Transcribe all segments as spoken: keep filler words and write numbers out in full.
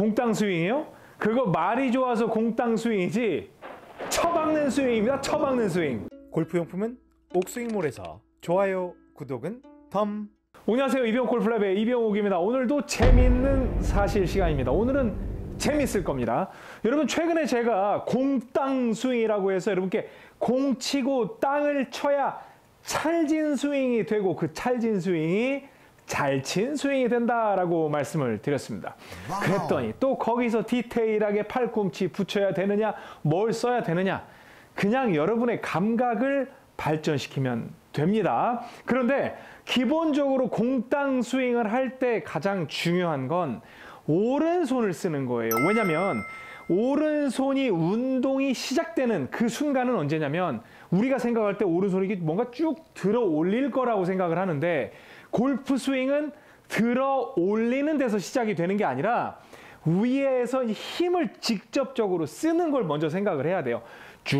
공땅 스윙이요? 그거 말이 좋아서 공땅 스윙이지 쳐박는 스윙입니다. 쳐박는 스윙. 골프용품은 옥스윙몰에서 좋아요, 구독은 덤. 안녕하세요. 이병옥 골프랩의 이병옥입니다. 오늘도 재미있는 사실 시간입니다. 오늘은 재밌을 겁니다. 여러분, 최근에 제가 공땅 스윙이라고 해서 여러분께 공 치고 땅을 쳐야 찰진 스윙이 되고 그 찰진 스윙이 잘 친 스윙이 된다라고 말씀을 드렸습니다. 와우. 그랬더니 또 거기서 디테일하게 팔꿈치 붙여야 되느냐, 뭘 써야 되느냐, 그냥 여러분의 감각을 발전시키면 됩니다. 그런데 기본적으로 공땅 스윙을 할 때 가장 중요한 건 오른손을 쓰는 거예요. 왜냐면 오른손이 운동이 시작되는 그 순간은 언제냐면 우리가 생각할 때 오른손이 뭔가 쭉 들어 올릴 거라고 생각을 하는데 골프 스윙은 들어 올리는 데서 시작이 되는 게 아니라 위에서 힘을 직접적으로 쓰는 걸 먼저 생각을 해야 돼요. 쭉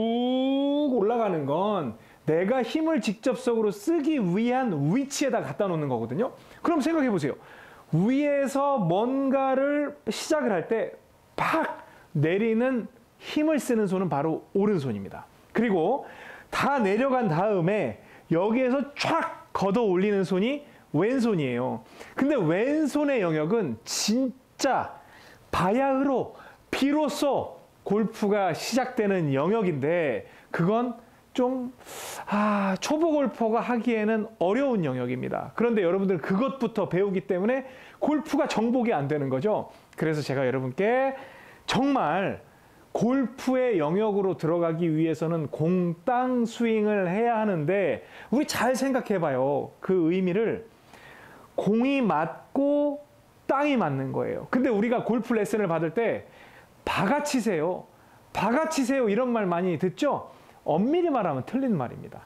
올라가는 건 내가 힘을 직접적으로 쓰기 위한 위치에다 갖다 놓는 거거든요. 그럼 생각해 보세요. 위에서 뭔가를 시작을 할 때 팍 내리는 힘을 쓰는 손은 바로 오른손입니다. 그리고 다 내려간 다음에 여기에서 촥 걷어 올리는 손이 왼손이에요. 근데 왼손의 영역은 진짜 바야흐로 비로소 골프가 시작되는 영역인데 그건 좀 아, 초보 골퍼가 하기에는 어려운 영역입니다. 그런데 여러분들 그것부터 배우기 때문에 골프가 정복이 안 되는 거죠. 그래서 제가 여러분께 정말 골프의 영역으로 들어가기 위해서는 공땅 스윙을 해야 하는데 우리 잘 생각해 봐요. 그 의미를 공이 맞고 땅이 맞는 거예요. 근데 우리가 골프 레슨을 받을 때 박아 치세요. 박아 치세요. 이런 말 많이 듣죠? 엄밀히 말하면 틀린 말입니다.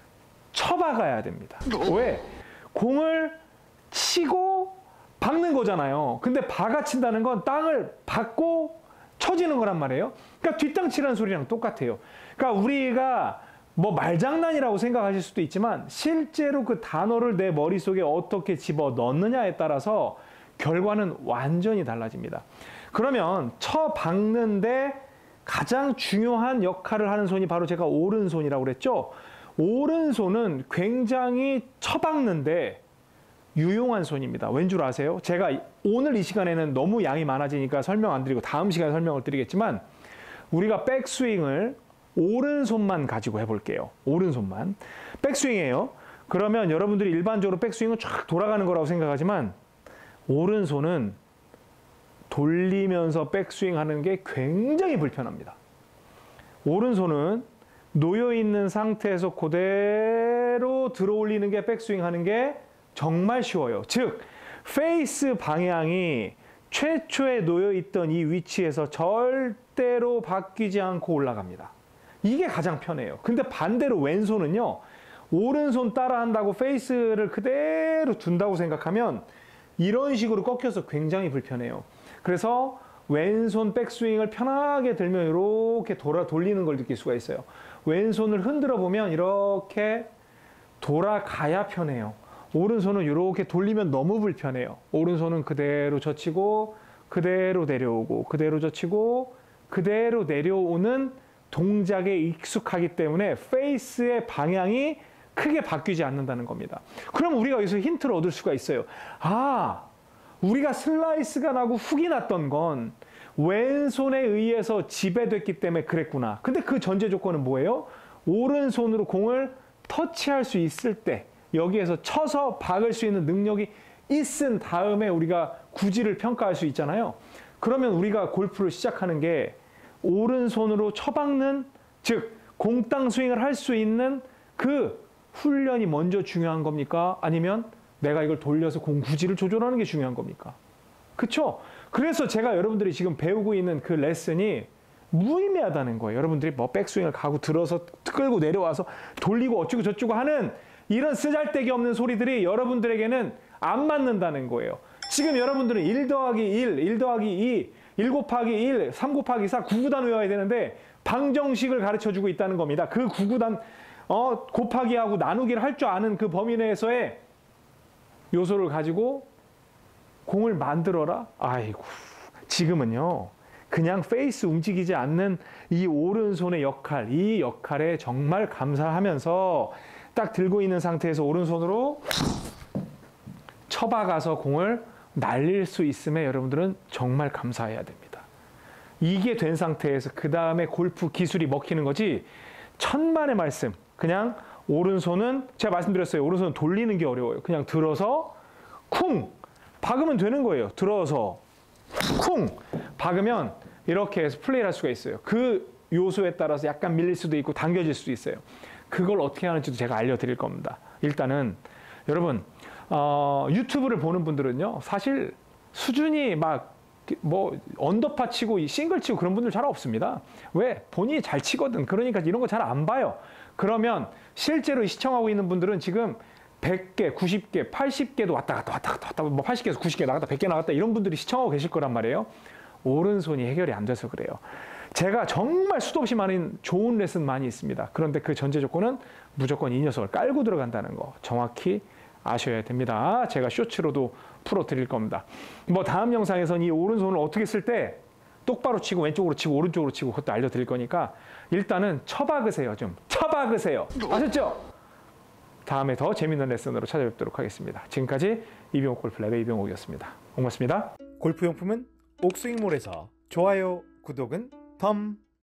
쳐박아야 됩니다. 왜? 공을 치고 박는 거잖아요. 근데 박아 친다는 건 땅을 박고 쳐지는 거란 말이에요. 그러니까 뒷땅 치라는 소리랑 똑같아요. 그러니까 우리가 뭐 말장난이라고 생각하실 수도 있지만 실제로 그 단어를 내 머릿속에 어떻게 집어 넣느냐에 따라서 결과는 완전히 달라집니다. 그러면 쳐 박는데 가장 중요한 역할을 하는 손이 바로 제가 오른손이라고 그랬죠. 오른손은 굉장히 쳐박는데 유용한 손입니다. 왠 줄 아세요? 제가 오늘 이 시간에는 너무 양이 많아지니까 설명 안 드리고 다음 시간에 설명을 드리겠지만 우리가 백스윙을 오른손만 가지고 해볼게요. 오른손만. 백스윙이에요. 그러면 여러분들이 일반적으로 백스윙은 쫙 돌아가는 거라고 생각하지만 오른손은 돌리면서 백스윙 하는 게 굉장히 불편합니다. 오른손은 놓여있는 상태에서 그대로 들어 올리는 게 백스윙 하는 게 정말 쉬워요. 즉, 페이스 방향이 최초에 놓여있던 이 위치에서 절대로 바뀌지 않고 올라갑니다. 이게 가장 편해요. 근데 반대로 왼손은요, 오른손 따라 한다고 페이스를 그대로 둔다고 생각하면 이런 식으로 꺾여서 굉장히 불편해요. 그래서 왼손 백스윙을 편하게 들면 이렇게 돌아 돌리는 걸 느낄 수가 있어요. 왼손을 흔들어 보면 이렇게 돌아가야 편해요. 오른손은 이렇게 돌리면 너무 불편해요. 오른손은 그대로 젖히고 그대로 내려오고 그대로 젖히고 그대로 내려오는 동작에 익숙하기 때문에 페이스의 방향이 크게 바뀌지 않는다는 겁니다. 그럼 우리가 여기서 힌트를 얻을 수가 있어요. 아, 우리가 슬라이스가 나고 훅이 났던 건 왼손에 의해서 지배됐기 때문에 그랬구나. 근데 그 전제 조건은 뭐예요? 오른손으로 공을 터치할 수 있을 때 여기에서 쳐서 박을 수 있는 능력이 있은 다음에 우리가 구질을 평가할 수 있잖아요. 그러면 우리가 골프를 시작하는 게 오른손으로 쳐박는, 즉 공땅 스윙을 할 수 있는 그 훈련이 먼저 중요한 겁니까? 아니면 내가 이걸 돌려서 공 구질을 조절하는 게 중요한 겁니까? 그쵸? 그래서 제가 여러분들이 지금 배우고 있는 그 레슨이 무의미하다는 거예요. 여러분들이 뭐 백스윙을 가고 들어서 끌고 내려와서 돌리고 어쩌고 저쩌고 하는 이런 쓰잘데기 없는 소리들이 여러분들에게는 안 맞는다는 거예요. 지금 여러분들은 일 더하기 일, 일 더하기 이, 일 곱하기 일, 삼 곱하기 사, 구구단 외워야 되는데 방정식을 가르쳐주고 있다는 겁니다. 그 구구단 어, 곱하기하고 나누기를 할 줄 아는 그 범위 내에서의 요소를 가지고 공을 만들어라? 아이고, 지금은요, 그냥 페이스 움직이지 않는 이 오른손의 역할, 이 역할에 정말 감사하면서 딱 들고 있는 상태에서 오른손으로 쳐박아서 공을 날릴 수 있음에 여러분들은 정말 감사해야 됩니다. 이게 된 상태에서 그 다음에 골프 기술이 먹히는 거지, 천만의 말씀. 그냥 오른손은, 제가 말씀드렸어요. 오른손은 돌리는 게 어려워요. 그냥 들어서 쿵! 박으면 되는 거예요. 들어서 쿵! 박으면 이렇게 해서 플레이를 할 수가 있어요. 그 요소에 따라서 약간 밀릴 수도 있고 당겨질 수도 있어요. 그걸 어떻게 하는지도 제가 알려드릴 겁니다. 일단은 여러분, 어, 유튜브를 보는 분들은요, 사실 수준이 막 뭐 언더파 치고 싱글 치고 그런 분들 잘 없습니다. 왜? 본인이 잘 치거든. 그러니까 이런 거 잘 안 봐요. 그러면 실제로 시청하고 있는 분들은 지금 백 개, 구십 개, 팔십 개도 왔다 갔다 왔다 갔다 왔다, 뭐 팔십 개에서 구십 개 나갔다 백 개 나갔다 이런 분들이 시청하고 계실 거란 말이에요. 오른손이 해결이 안 돼서 그래요. 제가 정말 수도 없이 많은 좋은 레슨 많이 있습니다. 그런데 그 전제 조건은 무조건 이 녀석을 깔고 들어간다는 거 정확히 아셔야 됩니다. 제가 쇼츠로도 풀어드릴 겁니다. 뭐 다음 영상에서는 이 오른손을 어떻게 쓸 때 똑바로 치고 왼쪽으로 치고 오른쪽으로 치고 그것도 알려드릴 거니까 일단은 쳐박으세요. 좀 쳐박으세요. 아셨죠? 다음에 더 재밌는 레슨으로 찾아뵙도록 하겠습니다. 지금까지 이병옥 골프랩의 이병옥이었습니다. 고맙습니다. 골프용품은 옥스윙몰에서 좋아요, 구독은 덤.